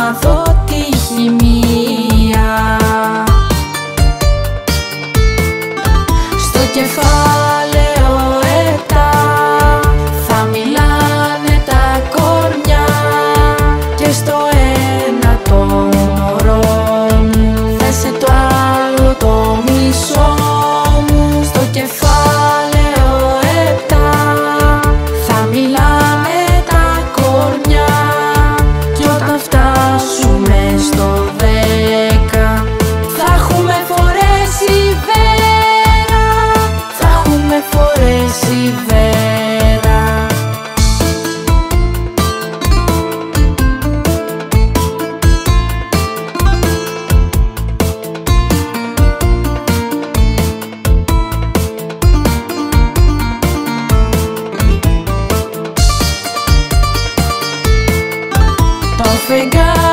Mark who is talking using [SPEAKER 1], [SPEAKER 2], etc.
[SPEAKER 1] μάθω τη χημεία. Στο κεφάλαιο 7 θα μιλάνε τα κορμιά και στο ένα το μωρό μου θέσε το άλλο το μισό μου. Στο κεφάλαιο 7 θα μιλάνε τα κορμιά κι όταν φτάσουμε στο 10 θα έχουμε φορέσει βέρα, θα έχουμε φορέσει βέρα. Το φεγγάρι